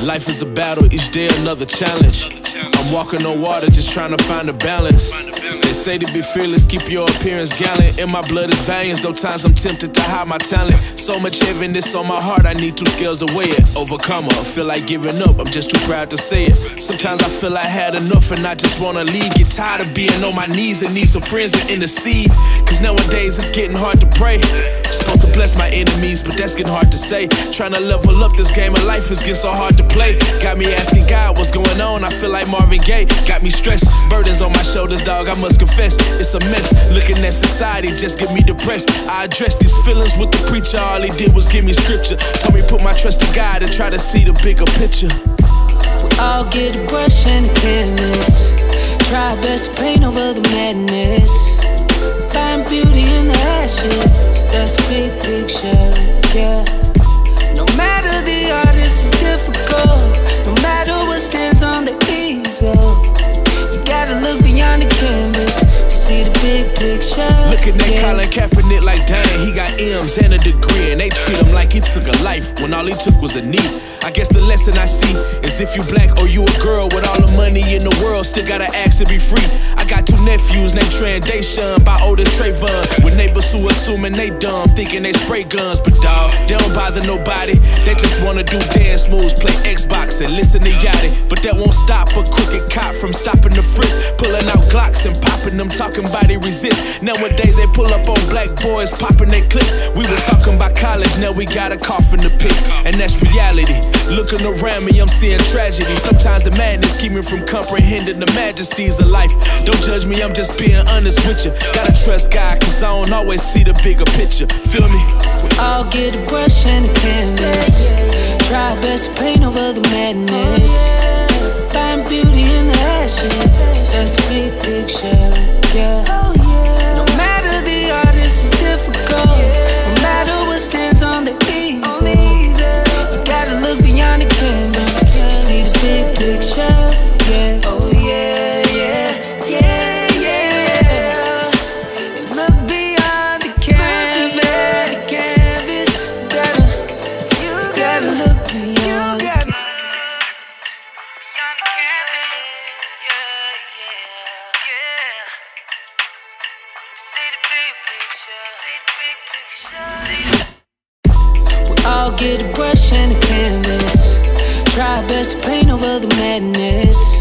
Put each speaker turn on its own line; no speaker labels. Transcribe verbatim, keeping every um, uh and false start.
Life is a battle, each day another challenge. I'm walking on water, just trying to find a balance. They say to be fearless, keep your appearance gallant. In my blood is valiance, though times I'm tempted to hide my talent. So much heaviness on my heart, I need two scales to weigh it. Overcomer, feel like giving up, I'm just too proud to say it. Sometimes I feel I had enough and I just wanna leave. Get tired of being on my knees and need some friends to intercede. Cause nowadays it's getting hard to pray. Supposed to bless my enemies, but that's getting hard to say. Trying to level up this game of life is getting so hard to play. Got me asking God what's going on, I feel like Marvin Gaye. Got me stressed, burdens on my shoulders, dog, I must confess. It's a mess, looking at society just get me depressed. I addressed these feelings with the preacher, all he did was give me scripture. Told me put my trust in God and try to see the bigger picture.
We all get a brush and a canvas, try our best to paint over the madness. Find beauty in the ashes, that's the big picture, yeah. No matter the artist is difficult, no matter what stands on the easel, you gotta look beyond the canvas to see the big picture.
Look at that,
yeah.
Colin Kaepernick like dang, he got M's and a degree, and they treat him like he took a life when all he took was a knee. I guess the lesson I see is if you black or you a girl with all the money in the world, still gotta ask to be free. I got two nephews named Trey and Deshaun, by oldest Trayvon. When neighbors who assuming they dumb, thinking they spray guns, but dawg, they don't bother nobody. They just wanna do dance moves, play Xbox and listen to Yachty. But that won't stop a crooked cop from stopping the frisk, pulling out Glocks and popping them, talking about they resist. Nowadays they pull up on black boys, popping their clips. We was talking about college, now we got a coffin to pick, and that's reality. Looking around me, I'm seeing tragedy. Sometimes the madness keep me from comprehending the majesties of life. Don't judge me, I'm just being honest with you. Gotta trust God, cause I don't always see the bigger picture. Feel me?
We all get a brush and a canvas, try our best to paint over the madness. Find beauty in the ashes, that's the big picture, yeah. No matter the artist is difficult, no matter what stands on the easel, you gotta look beyond the canvas to see the big picture, yeah. Oh yeah, yeah, yeah, yeah. And look beyond the canvas, canvas. You gotta, you gotta look beyond the canvas. We all get a brush and a canvas, try our best to paint over the madness.